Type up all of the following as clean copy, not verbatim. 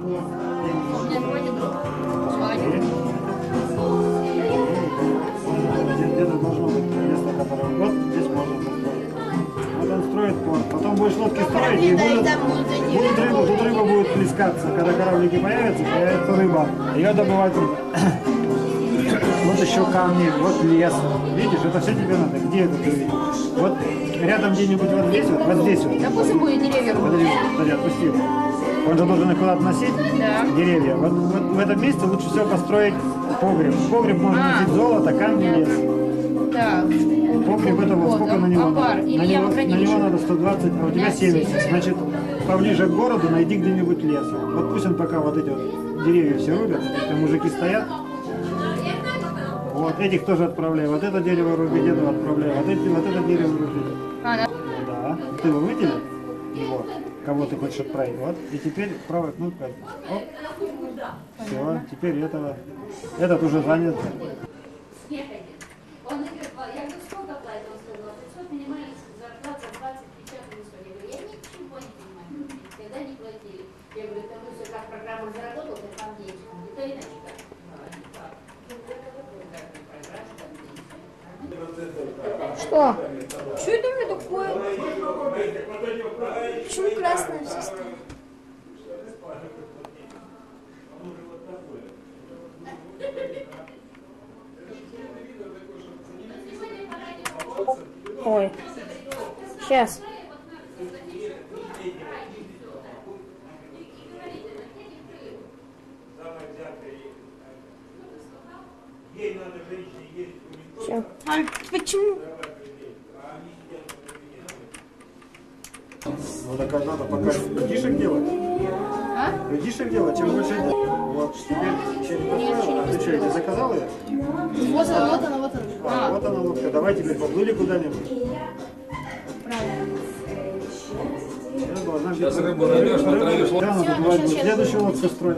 Нет. Мне хватит друг. Где-то должно быть место, которое вот здесь можно построить. Вот он строит порт. Потом будешь лодки строить, и будет рыба, тут рыба будет плескаться. Когда кораблики появятся рыба. Ее добывать надо. Вот еще камни, вот лес. Видишь, это все тебе надо. Где это ты видишь? Вот рядом где-нибудь вот здесь вот. Допустим, будет деревья рубить. Подожди, отпусти его. Он же должен их куда-то носить, Да. деревья. Вот в этом месте лучше всего построить погреб. В погреб можно носить золото, камни, лес. Так. Погреб это вот сколько на него амбар. надо? Или На него ямохранилище. надо 120, а у тебя 70. Значит, поближе к городу найди где-нибудь лес. Вот пусть он пока вот эти вот деревья все рубят, там мужики стоят. Вот этих тоже отправляй. Вот это дерево рубить, это отправляй. Вот это дерево рубить. Да. Да. Ты его выделил? Вот. Кого ты хочешь отправить? Вот. И теперь правой кнопкой. Оп. Все. Теперь этого. Этот уже занят. Он говорит, я говорю, сколько платит? Он сказал, 500 минимальных зарплат за 20-50 минут. Я говорю, я ничего не понимаю, никогда не платили. Я говорю, потому что как программа заработала, ты там деньги. Это иначе как. Что? Что это у меня такое? Почему красное все стоит? Ой. Сейчас. Все. А почему? Ну так надо пока людишек делать. А? Людишек делать, чем больше делать. Вот теперь еще не построила. А ты что, ты заказал ее? Вот она. Вот она лодка. Давай теперь поплыли куда-нибудь. Сейчас рыбу найдешь, натравишь. Следующую лодку строить.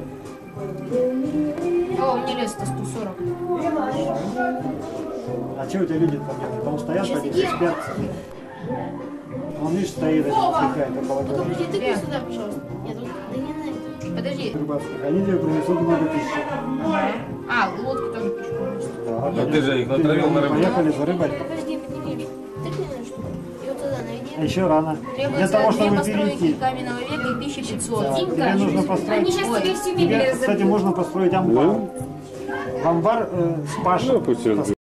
О, мне лес-то 140. А что у тебя люди там делают? Там стоят, спят. Он, видишь, стоит, отдыхает около города. Подожди, ты сюда, пожалуйста. Я тут... Да не надо. Подожди. Рыбацких. Они тебе принесут много пищи. А, лодку тоже пишу. Да, А ты же их натравил на рыбу. Поехали за рыбой. Подожди, поднимешь. Ты знаешь, что? Ее туда найди. А еще рано. Для Требуется того, 2 чтобы постройки перейти. каменного века и 1500. Да, тебе нужно построить. Они сейчас тебе все Тебе, кстати, можно построить амбар. В амбар с пашей.